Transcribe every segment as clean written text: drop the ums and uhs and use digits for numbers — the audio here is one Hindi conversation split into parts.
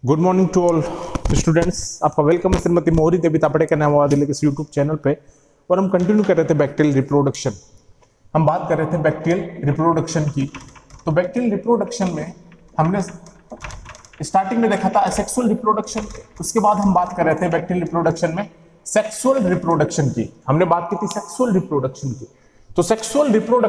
Good morning to all students. आपका वेलकम है श्रीमती मोहरी देवी तापड़े के नाम वाले इस यूट्यूब चैनल पे। और हम कंटिन्यू कर रहे थे बैक्टीरियल रिप्रोडक्शन। हम बात कर रहे थे बैक्टीरियल रिप्रोडक्शन की। तो बैक्टीरियल रिप्रोडक्शन में हमने स्टार्टिंग में देखा था असेक्सुअल रिप्रोडक्शन, उसके बाद हम बात कर रहे थे बैक्टीरियल रिप्रोडक्शन में सेक्सुअल रिप्रोडक्शन की। हमने बात की थी सेक्सुअल रिप्रोडक्शन की। तो सेक्सुअल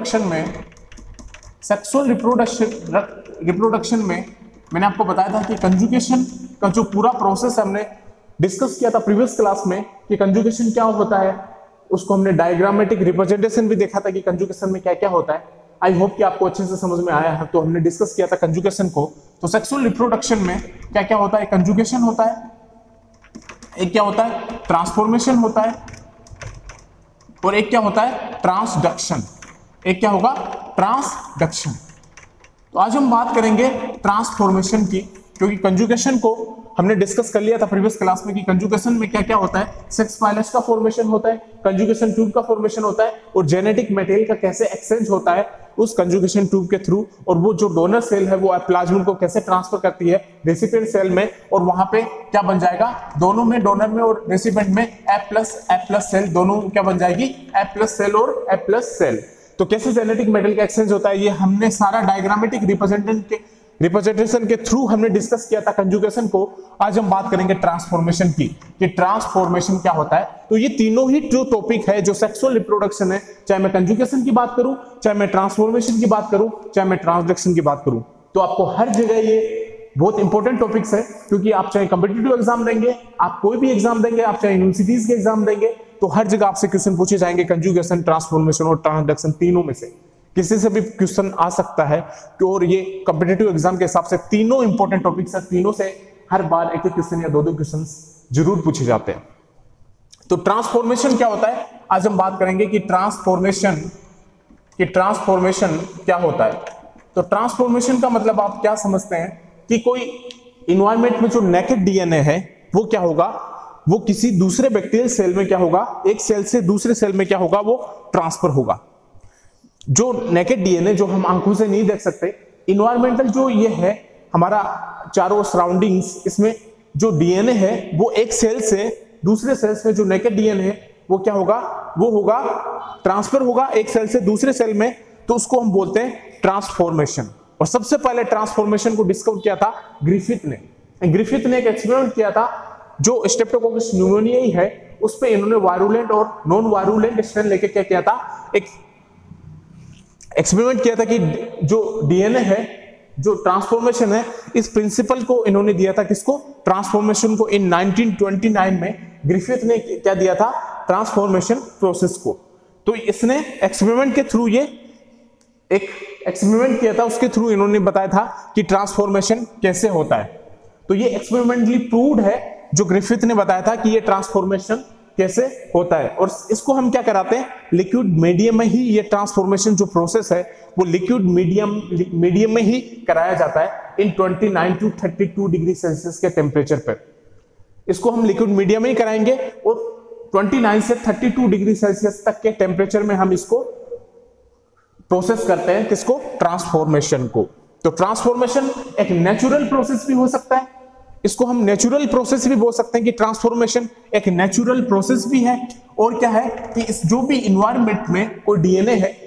रिप्रोडक्शन में मैंने आपको बताया था कि कंजुगेशन का जो पूरा प्रोसेस हमने डिस्कस किया था प्रीवियस क्लास में कि कंजुगेशन क्या होता है, उसको हमने डायग्रामेटिक रिप्रेजेंटेशन भी देखा था कि कंजुगेशन में क्या क्या होता है। आई होप कि आपको अच्छे से समझ में आया है। तो हमने डिस्कस किया था कंजुगेशन को। तो सेक्सुअल रिप्रोडक्शन में क्या क्या होता है, कंजुगेशन होता है, एक क्या होता है ट्रांसफॉर्मेशन होता है, और एक क्या होता है ट्रांसडक्शन। एक क्या होगा ट्रांसडक्शन। तो आज हम बात करेंगे ट्रांसफॉर्मेशन की, क्योंकि कंजुगेशन को हमने डिस्कस कर लिया था प्रीवियस क्लास में कि कंजुगेशन में क्या क्या होता है। सेक्स पाइलस का फॉर्मेशन होता है, कंजुगेशन ट्यूब का फॉर्मेशन होता है, और जेनेटिक मटेरियल का कैसे एक्सचेंज होता है उस कंजुगेशन ट्यूब के थ्रू। और वो जो डोनर सेल है वो प्लाज्मिड को कैसे ट्रांसफर करती है रेसिपिएंट सेल में, और वहां पे क्या बन जाएगा, दोनों में डोनर में और रेसिपिएंट में एफ प्लस सेल, दोनों क्या बन जाएगी एफ प्लस सेल और एफ प्लस सेल। तो कैसे जेनेटिक मटेरियल का एक्सचेंज होता है ये हमने सारा डायग्रामेटिक रिप्रेजेंटेशन के थ्रू हमने डिस्कस किया था कंजुगेशन को। आज हम बात करेंगे ट्रांसफॉर्मेशन की कि ट्रांसफॉर्मेशन क्या होता है। तो ये तीनों ही जो टॉपिक है, जो सेक्सुअल रिप्रोडक्शन है, चाहे मैं कंजुगेशन की बात करूं, चाहे मैं ट्रांसफॉर्मेशन की बात करूं, चाहे मैं ट्रांसडक्शन की बात करूं, तो आपको हर जगह ये बहुत इंपॉर्टेंट टॉपिक्स है। क्योंकि आप चाहे कॉम्पिटिटिव एग्जाम देंगे, आप कोई भी एग्जाम देंगे, आप चाहे यूनिवर्सिटीज के एग्जाम देंगे, तो हर जगह आपसे क्वेश्चन पूछे जाएंगे कंजुगेशन, ट्रांसफॉर्मेशन और ट्रांसडक्शन, तीनों में से किसी से भी क्वेश्चन आ सकता है। और ये कॉम्पिटिटिव एग्जाम के हिसाब से तीनों इंपॉर्टेंट टॉपिक्स है, तीनों से हर बार एक एक क्वेश्चन या दो क्वेश्चन जरूर पूछे जाते हैं। तो ट्रांसफॉर्मेशन क्या होता है, आज हम बात करेंगे कि ट्रांसफॉर्मेशन क्या होता है। तो ट्रांसफॉर्मेशन का मतलब आप क्या समझते हैं कि कोई इन्वायरमेंट में जो नेकेड डीएनए है वो क्या होगा, वो किसी दूसरे बैक्टीरियल सेल में क्या होगा, एक सेल से दूसरे सेल में क्या होगा, वो ट्रांसफर होगा। जो नेकेड डीएनए जो हम आंखों से नहीं देख सकते, इन्वायरमेंटल जो ये है हमारा चारों सराउंडिंग्स, इसमें जो डीएनए है वो एक सेल से दूसरे सेल्स में जो नेकेड डीएनए है वो क्या होगा, वो होगा ट्रांसफर होगा एक सेल से दूसरे सेल में। तो उसको हम बोलते हैं ट्रांसफॉर्मेशन। और सबसे पहले ट्रांसफॉर्मेशन को डिस्कवर किया था ग्रिफिथ ने एक एक्सपेरिमेंट किया था जो स्ट्रेप्टोकोकस न्यूमोनियाई है, उस पे इन्होंने वायरुलेंट और नॉन वायरुलेंट स्ट्रेन लेके क्या किया था, एक एक्सपेरिमेंट किया था कि जो डीएनए है, जो ट्रांसफॉर्मेशन है, इस प्रिंसिपल को इन्होंने दिया था, किसको, ट्रांसफॉर्मेशन को। इन 1929 में ग्रिफिथ ने क्या दिया था, ट्रांसफॉर्मेशन प्रोसेस को। तो इसने एक्सपेरिमेंट के थ्रू ये एक एक्सपेरिमेंट किया था, उसके थ्रू इन्होंने बताया था कि ट्रांसफॉर्मेशन कैसे होता है। तो ये एक्सपेरिमेंटली प्रूव्ड है, जो ग्रिफिथ ने बताया था कि ये ट्रांसफॉर्मेशन कैसे होता है। और इसको हम क्या कराते हैं, लिक्विड मीडियम में ही ये ट्रांसफॉर्मेशन जो प्रोसेस है वो लिक्विड मीडियम में ही कराया जाता है इन 29 to 32 डिग्री सेल्सियस के टेम्परेचर पर। इसको हम लिक्विड मीडियम में ही कराएंगे और 29 से 32 डिग्री सेल्सियस तक के टेम्परेचर में हम इसको प्रोसेस करते हैं, किसको, ट्रांसफॉर्मेशन को। तो ट्रांसफॉर्मेशन एक नेचुरल प्रोसेस भी हो सकता है, इसको हम नेचुरल प्रोसेस भी बोल सकते हैं कि ट्रांसफॉर्मेशन एक नेचुरल प्रोसेस भी है। और क्या है कि इस जो भी इन्वायरमेंट में कोई डीएनए है,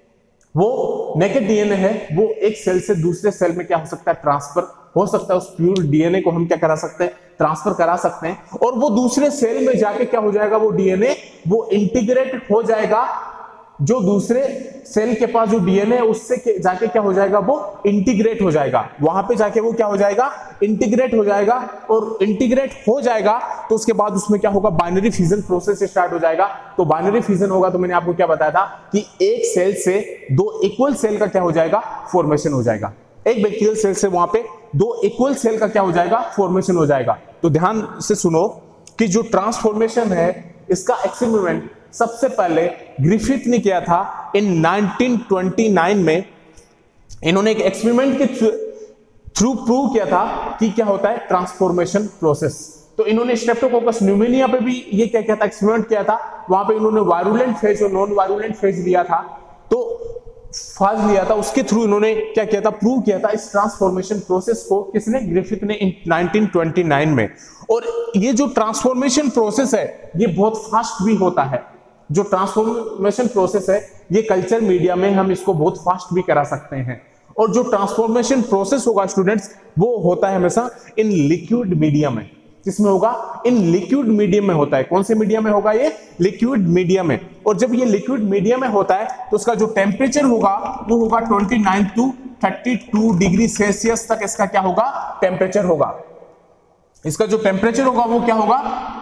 वो नेकेड डीएनए है, वो एक सेल से दूसरे सेल में क्या हो सकता है, ट्रांसफर हो सकता है। उस प्योर डीएनए को हम क्या करा सकते हैं, ट्रांसफर करा सकते हैं, और वो दूसरे सेल में जाके क्या हो जाएगा, वो डीएनए वो इंटीग्रेट हो जाएगा। जो दूसरे सेल के पास जो डीएनए है उससे जाके क्या हो जाएगा, वो इंटीग्रेट हो जाएगा, वहां पे जाके वो क्या हो जाएगा, इंटीग्रेट हो जाएगा। और इंटीग्रेट हो जाएगा तो उसके बाद उसमें क्या होगा, बाइनरी फ्यूजन प्रोसेस स्टार्ट हो जाएगा। तो बाइनरी फ्यूजन होगा तो मैंने आपको क्या बताया था कि एक सेल से दो इक्वल सेल का क्या हो जाएगा, फॉर्मेशन हो जाएगा। एक बैक्टीरियल सेल से वहां पे दो इक्वल सेल का क्या हो जाएगा, फॉर्मेशन हो जाएगा। तो ध्यान से सुनो कि जो ट्रांसफॉर्मेशन है इसका एक्सपेरिमेंट सबसे पहले ग्रिफिथ ने किया था इन 1929 में। इन्होंने एक एक्सपेरिमेंट के थ्रू प्रूव किया था कि क्या होता है ट्रांसफॉर्मेशन प्रोसेस। तो इन्होंने स्ट्रेप्टोकोकस न्यूमोनिया पे भी ये क्या किया था, एक्सपेरिमेंट किया था। वहां पे इन्होंने वायरुलेंट फेज और नॉन वायरुलेंट फेज लिया था। तो फाज लिया था, उसके थ्रू इन्होंने क्या किया था, प्रूव किया था इस ट्रांसफॉर्मेशन प्रोसेस को, किसने, ग्रिफिथ ने, इन 1929 में। और ये जो ट्रांसफॉर्मेशन प्रोसेस है ये बहुत फास्ट भी होता है। जो ट्रांसफॉर्मेशन प्रोसेस है ये कल्चर मीडिया में हम इसको बहुत फास्ट भी करा सकते हैं। और जो ट्रांसफॉर्मेशन प्रोसेस होगा स्टूडेंट्स, वो होता है हमेशा इन लिक्विड मीडियम में। किसमें होगा, इन लिक्विड मीडियम में होता है। कौन से मीडियम में होगा, ये लिक्विड मीडियम में। और जब ये लिक्विड मीडियम में होता है तो उसका जो टेम्परेचर होगा वो होगा 29 to 32 डिग्री सेल्सियस तक इसका क्या होगा, टेम्परेचर होगा। इसका जो टेम्परेचर होगा वो क्या होगा,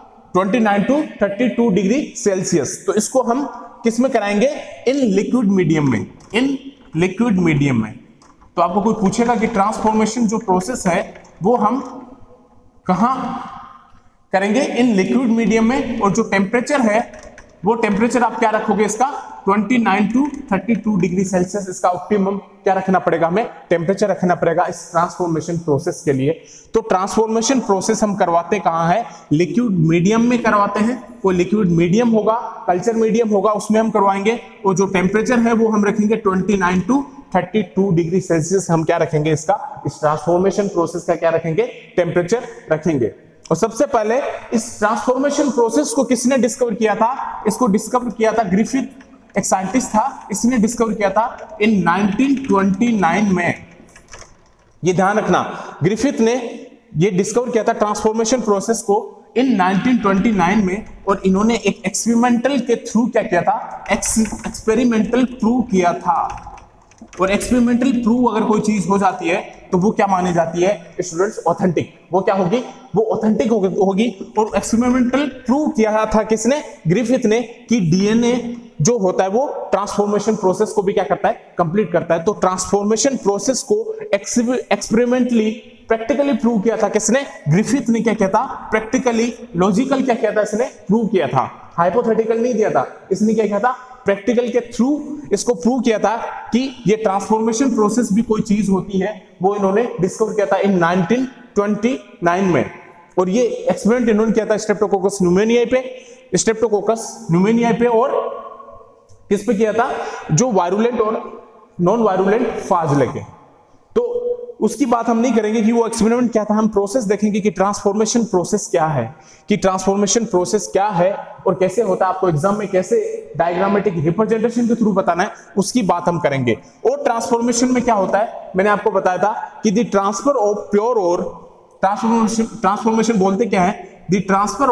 29 to 32 डिग्री सेल्सियस। तो इसको हम किस में कराएंगे, इन लिक्विड मीडियम में, इन लिक्विड मीडियम में। तो आपको कोई पूछेगा कि ट्रांसफॉर्मेशन जो प्रोसेस है वो हम कहां करेंगे, इन लिक्विड मीडियम में। और जो टेम्परेचर है वो टेम्परेचर आप क्या रखोगे, इसका 29 to 32 डिग्री सेल्सियस इसका ऑप्टिमम क्या रखना पड़ेगा, हमें टेम्परेचर रखना पड़ेगा इस ट्रांसफॉर्मेशन प्रोसेस के लिए। तो ट्रांसफॉर्मेशन प्रोसेस हम करवाते कहां है, लिक्विड मीडियम में करवाते हैं। कोई लिक्विड मीडियम होगा, कल्चर मीडियम होगा, उसमें हम करवाएंगे। और जो टेम्परेचर है वो हम रखेंगे 29 to 32 डिग्री सेल्सियस। हम क्या रखेंगे, इसका, इस ट्रांसफॉर्मेशन प्रोसेस का क्या रखेंगे, टेम्परेचर रखेंगे। और सबसे पहले इस ट्रांसफॉर्मेशन प्रोसेस को किसने डिस्कवर किया था, इसको डिस्कवर किया था ग्रिफिथ, एक साइंटिस्ट था, इसने डिस्कवर किया था इन 1929 में। ये ध्यान रखना, ग्रिफिथ ने ये डिस्कवर किया था ट्रांसफॉर्मेशन प्रोसेस को इन 1929 में। और इन्होंने एक एक्सपेरिमेंटल के थ्रू क्या किया था, एक्सपेरिमेंटल प्रूव किया था। और एक्सपेरिमेंटल प्रूव अगर कोई चीज हो जाती है तो वो क्या मानी जाती है स्टूडेंट्स, ऑथेंटिक। वो क्या होगी, वो ऑथेंटिक होगी। और एक्सपेरिमेंटल प्रूव किया था किसने, ग्रिफिथ ने, कि डीएनए जो होता है वो ट्रांसफॉर्मेशन प्रोसेस को भी क्या करता है, कंप्लीट करता है। तो ट्रांसफॉर्मेशन प्रोसेस को एक्सपेरिमेंटली, प्रैक्टिकली प्रूव किया था किसने, ग्रिफिथ ने क्या किया था, प्रैक्टिकली, लॉजिकल क्या किया था, इसने प्रूव किया था, हाइपोथेटिकल नहीं दिया था। इसने क्या किया था, प्रैक्टिकल के थ्रू इसको प्रूव किया था कि ये ट्रांसफॉर्मेशन प्रोसेस भी कोई चीज होती है। वो इन्होंने डिस्कवर किया था इन 1929 में। और ये एक्सपेरिमेंट इन्होंने किया था स्ट्रेप्टोकोकस न्यूमोनियाई पे, स्ट्रेप्टोकोकस न्यूमोनियाई पे, और किस पे किया था, जो वायरुलेंट और नॉन वायरुलेंट फाज लेके। तो उसकी बात हम नहीं करेंगे कि वो एक्सपेरिमेंट क्या था, हम प्रोसेस देखेंगे कि ट्रांसफॉर्मेशन प्रोसेस क्या है, कि ट्रांसफॉर्मेशन प्रोसेस क्या है और कैसे होता है, आपको एग्जाम में कैसे डायग्रामेटिक रिप्रेजेंटेशन के थ्रू बताना है, उसकी बात हम करेंगे। और ट्रांसफॉर्मेशन में क्या होता है, मैंने आपको बताया था कि द ट्रांसफर ऑफ प्योर और, ट्रांसफॉर्मेशन बोलते क्या है, द ट्रांसफर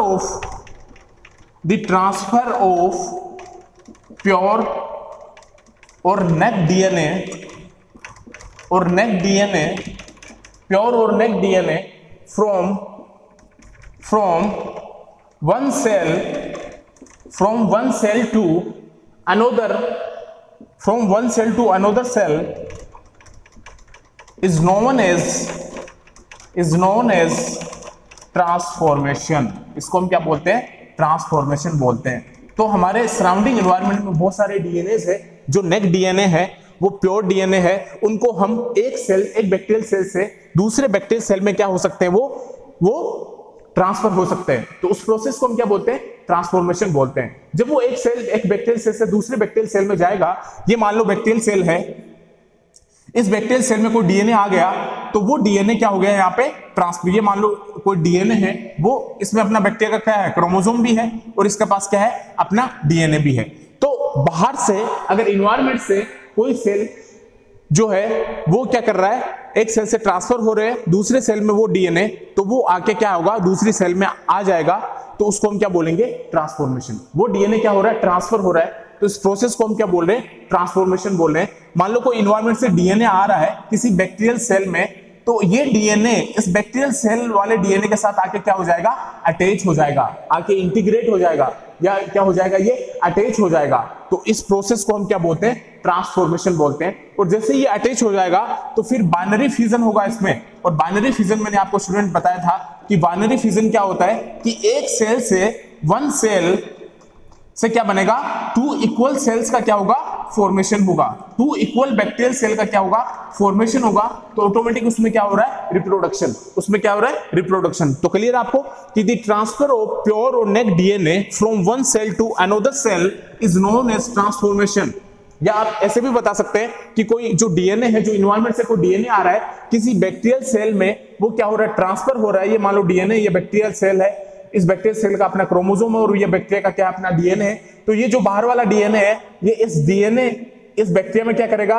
ऑफ प्योर और नेक डीएनए, और नेक डीएनए, प्योर और naked DNA from one cell to another, from one cell to another cell is known as transformation. इसको हम क्या बोलते हैं, ट्रांसफॉर्मेशन बोलते हैं। तो हमारे सराउंडिंग एनवायरनमेंट में बहुत सारे डीएनए है, जो नेक डीएनए है वो प्योर डीएनए है, उनको हम एक बैक्टीरियल सेल से दूसरे बैक्टीरियल सेल में क्या हो सकते हैं, वो ट्रांसफर हो सकते हैं। तो उस प्रोसेस को हम क्या बोलते हैं, ट्रांसफॉर्मेशन बोलते हैं। जब वो एक बैक्टीरियल सेल से दूसरे बैक्टीरियल सेल में जाएगा, ये मान लो बैक्टीरियल सेल है, इस बैक्टीरियल सेल में कोई डीएनए आ गया, तो वो डीएनए क्या हो गया यहाँ पे ट्रांसफर। ये मान लो कोई डीएनए है, वो इसमें अपना बैक्टीरिया का क्या है, क्रोमोसोम भी है, और इसके पास क्या है, अपना डीएनए भी है। तो बाहर से अगर इन्वायरमेंट से कोई सेल जो है वो क्या कर रहा है, एक सेल से ट्रांसफर हो रहे हैं दूसरे सेल में वो डीएनए, तो वो आके क्या होगा, दूसरी सेल में आ जाएगा, तो उसको हम क्या बोलेंगे, ट्रांसफॉर्मेशन। वो डीएनए क्या हो रहा है, ट्रांसफर हो रहा है, तो इस प्रोसेस को हम क्या बोल रहे हैं, ट्रांसफॉर्मेशन बोल रहे हैं। मान लो कोई इन्वायरमेंट से डीएनए आ रहा है किसी बैक्टीरियल सेल में, तो ये डीएनए इस बैक्टीरियल सेल वाले डीएनए के साथ आके क्या हो जाएगा, अटैच हो जाएगा, आके इंटीग्रेट हो जाएगा, या क्या हो जाएगा, ये अटैच हो जाएगा। तो इस प्रोसेस को हम क्या बोलते हैं, ट्रांसफॉर्मेशन बोलते हैं। और जैसे ये अटैच हो जाएगा तो फिर बाइनरी फ्यूजन होगा इसमें। और बाइनरी फ्यूजन मैंने आपको स्टूडेंट बताया था कि बाइनरी फ्यूजन क्या होता है, कि एक सेल से, वन सेल से क्या बनेगा, टू इक्वल सेल्स का क्या होगा, फॉर्मेशन होगा, टू इक्वल बैक्टीरियल सेल का क्या होगा, फॉर्मेशन होगा। तो ऑटोमेटिक उसमें क्या हो रहा है, रिप्रोडक्शन, उसमें क्या हो रहा है, रिप्रोडक्शन। तो क्लियर आपको कि द ट्रांसफर ऑफ प्योर और naked DNA from one cell to another cell is known as transformation. या आप ऐसे भी बता सकते हैं कि कोई जो डीएनए है, जो इन्वायरमेंट से कोई डीएनए आ रहा है किसी बैक्टीरियल सेल में, वो क्या हो रहा है, ट्रांसफर हो रहा है। ये मान लो डीएनए, ये बैक्टीरियल सेल है, इस बैक्टीरियल सेल का अपना क्रोमोसोम है और ये बैक्टीरिया का क्या अपना डीएनए है। तो ये जो बाहर वाला डीएनए है, ये इस डीएनए इस बैक्टीरिया में क्या करेगा,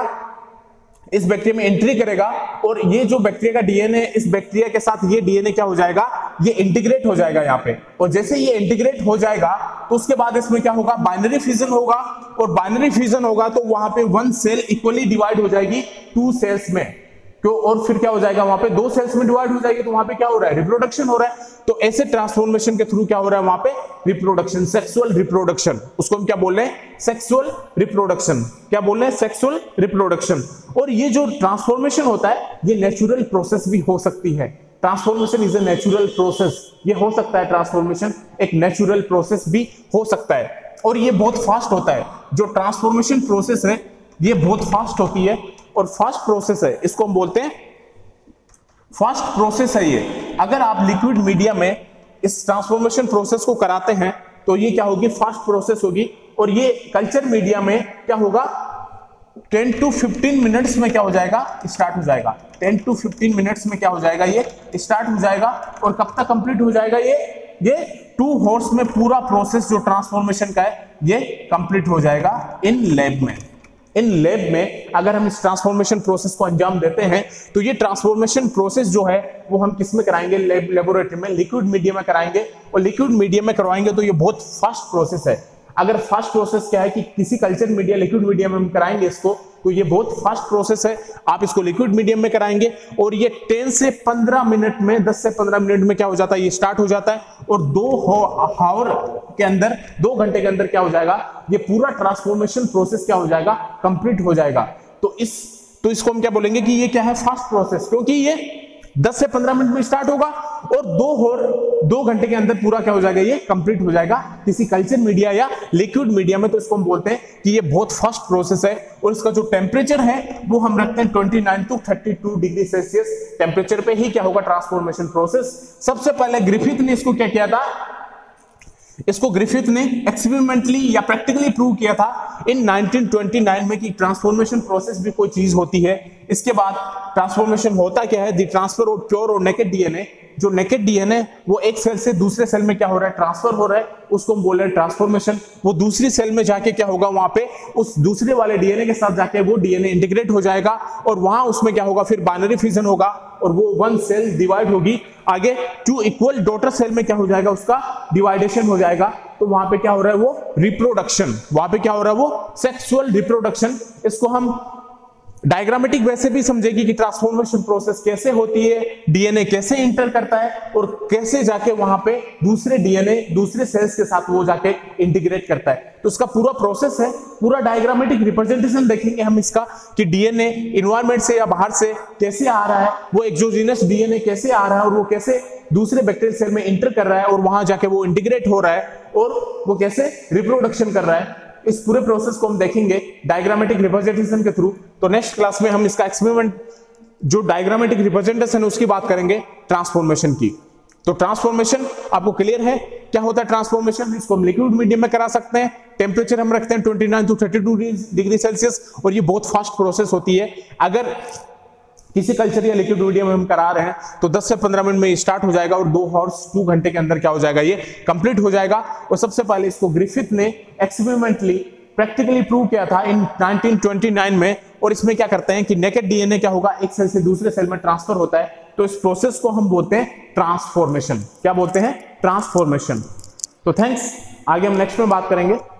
इस बैक्टीरिया में एंट्री करेगा और ये जो बैक्टीरिया का डीएनए, इस बैक्टीरिया के साथ ये डीएनए क्या हो जाएगा, ये इंटीग्रेट हो जाएगा यहाँ पे। और जैसे ये इंटीग्रेट हो जाएगा तो उसके बाद इसमें क्या होगा, बाइनरी फ्यूजन होगा। और बाइनरी फ्यूजन होगा तो वहां पे वन सेल इक्वली डिवाइड हो जाएगी टू सेल्स में, क्यों, और फिर क्या हो जाएगा, वहां पे दो सेल्स में डिवाइड हो जाएगी। तो वहां पे क्या हो रहा है, रिप्रोडक्शन हो रहा है। तो ऐसे ट्रांसफॉर्मेशन के थ्रू क्या हो रहा है वहां पे, रिप्रोडक्शन, सेक्सुअल रिप्रोडक्शन। उसको हम क्या बोल रहे हैं, सेक्सुअल रिप्रोडक्शन। क्या बोल रहे हैं, सेक्सुअल रिप्रोडक्शन। और ये जो ट्रांसफॉर्मेशन होता है ये नेचुरल प्रोसेस भी हो सकती है। Transformation is a natural process, ये हो सकता है, ट्रांसफॉर्मेशन एक नेचुरल प्रोसेस भी हो सकता है। और ये बहुत फास्ट होता है, जो ट्रांसफॉर्मेशन प्रोसेस है ये बहुत फास्ट होती है और फास्ट प्रोसेस है, इसको हम बोलते हैं फास्ट प्रोसेस है ये। अगर आप लिक्विड मीडिया में इस ट्रांसफॉर्मेशन प्रोसेस को कराते हैं तो ये क्या होगी, फास्ट प्रोसेस होगी। और ये कल्चर मीडिया में क्या होगा, 10 to 15 मिनट्स में क्या हो जाएगा, स्टार्ट हो जाएगा। 10 to 15 मिनट्स में क्या हो जाएगा, ये स्टार्ट हो जाएगा। और कब तक कंप्लीट हो जाएगा, ये 2 आवर्स में पूरा प्रोसेस जो ट्रांसफॉर्मेशन का है ये कंप्लीट हो जाएगा इन लैब में। इन लैब में अगर हम इस ट्रांसफॉर्मेशन प्रोसेस को अंजाम देते हैं तो ये ट्रांसफॉर्मेशन प्रोसेस जो है वो हम किस में कराएंगे, लेबोरेटरी में, लिक्विड मीडियम में कराएंगे। और लिक्विड मीडियम में करवाएंगे तो ये बहुत फास्ट प्रोसेस है। अगर फास्ट प्रोसेस क्या है कि किसी कल्चर मीडिया, लिक्विड मीडियम में हम कराएंगे इसको, तो ये बहुत फास्ट प्रोसेस है। आप इसको लिक्विड मीडियम में कराएंगे और ये 10 से 15 मिनट में, 10 से 15 मिनट में क्या हो जाता है, ये स्टार्ट हो जाता है। और 2 आवर के अंदर, 2 घंटे के अंदर क्या हो जाएगा, ये पूरा ट्रांसफॉर्मेशन प्रोसेस क्या हो जाएगा, कंप्लीट हो जाएगा। तो इसको हम क्या बोलेंगे कि ये क्या है, फास्ट प्रोसेस, क्योंकि ये 10 से 15 मिनट में स्टार्ट होगा और 2 घंटे के अंदर पूरा क्या हो जाएगा, ये कंप्लीट हो जाएगा किसी कल्चर मीडिया या लिक्विड मीडिया में। तो इसको हम बोलते हैं कि ये बहुत फास्ट प्रोसेस है। और इसका जो टेम्परेचर है वो हम रखते हैं 29 to 32 डिग्री सेल्सियस टेम्परेचर पे ही क्या होगा, ट्रांसफॉर्मेशन प्रोसेस। सबसे पहले ग्रिफिथ ने इसको क्या किया था, इसको ग्रिफिथ ने एक्सपेरिमेंटली या प्रैक्टिकली प्रूव किया था इन 1929 में कि ट्रांसफॉर्मेशन प्रोसेस भी कोई चीज होती है। इसके बाद ट्रांसफॉर्मेशन होता क्या है, द ट्रांसफर ऑफ प्योर और नेकेड डीएनए। जो नेकेड डीएनए वो एक सेल से दूसरे सेल में क्या हो रहा है, ट्रांसफर हो रहा है, उसको हम बोल रहे हैं ट्रांसफॉर्मेशन। वो दूसरी सेल में जाके क्या होगा, वहां पे उस दूसरे वाले डीएनए के साथ जाके वो डीएनए इंटीग्रेट हो जाएगा और वहां उसमें क्या होगा, फिर बाइनरी फ्यूजन होगा और वो वन सेल डिवाइड होगी। आगे 2 इक्वल डॉटर सेल में क्या हो जाएगा, उसका डिवाइडेशन हो जाएगा। तो वहां पे क्या हो रहा है, वो रिप्रोडक्शन, वहां पे क्या हो रहा है, वो सेक्सुअल रिप्रोडक्शन। इसको हम डायग्रामेटिक वैसे भी समझेगी कि ट्रांसफॉर्मेशन प्रोसेस कैसे होती है, डीएनए कैसे इंटर करता है और कैसे जाके वहां पे दूसरे डीएनए दूसरे सेल्स के साथ वो जाके इंटीग्रेट करता है। तो उसका पूरा प्रोसेस है, पूरा डायग्रामेटिक रिप्रेजेंटेशन देखेंगे हम इसका कि डीएनए इन्वायरमेंट से या बाहर से कैसे आ रहा है, वो एक्सोजीनस डीएनए कैसे आ रहा है और वो कैसे दूसरे बैक्टीरियल सेल में इंटर कर रहा है और वहां जाके वो इंटीग्रेट हो रहा है और वो कैसे रिप्रोडक्शन कर रहा है। इस पूरे प्रोसेस को हम देखेंगे डायग्रामेटिक रिप्रेजेंटेशन के थ्रू। तो नेक्स्ट क्लास में हम इसका एक्सपेरिमेंट, जो डायग्रामेटिक रिप्रेजेंटेशन है उसकी बात करेंगे, ट्रांसफॉर्मेशन की। तो ट्रांसफॉर्मेशन आपको क्लियर है क्या होता है ट्रांसफॉर्मेशन। इसको हम लिक्विड मीडियम में करा सकते हैं, टेम्परेचर हम रखते हैं 29 to 32 डिग्री सेल्सियस और ये बहुत फास्ट प्रोसेस होती है। अगर किसी कल्चर या लिक्विड मीडियम में हम करा रहे हैं तो 10 से 15 मिनट में स्टार्ट हो जाएगा और 2 आवर्स 2 घंटे के अंदर क्या हो जाएगा, ये कंप्लीट हो जाएगा। और सबसे पहले इसको ग्रिफिथ ने एक्सपेरिमेंटली प्रैक्टिकली प्रूव किया था इन 1929 में। और इसमें क्या करते हैं कि नेकेड डीएनए क्या होगा, एक सेल से दूसरे सेल में ट्रांसफर होता है। तो इस प्रोसेस को हम बोलते हैं ट्रांसफॉर्मेशन। क्या बोलते हैं, ट्रांसफॉर्मेशन। तो थैंक्स, आगे हम नेक्स्ट में बात करेंगे।